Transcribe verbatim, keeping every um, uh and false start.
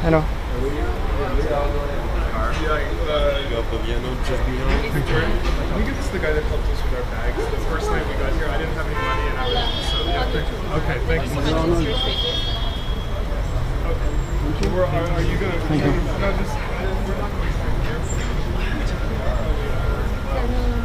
know. I think it's the guy that helped us with our bags. The first night we got here, I didn't have any money, and I was so yeah. Thank you. Okay, thank you. Okay. We're, are, are you gonna? Thank you. No, just, we're not going to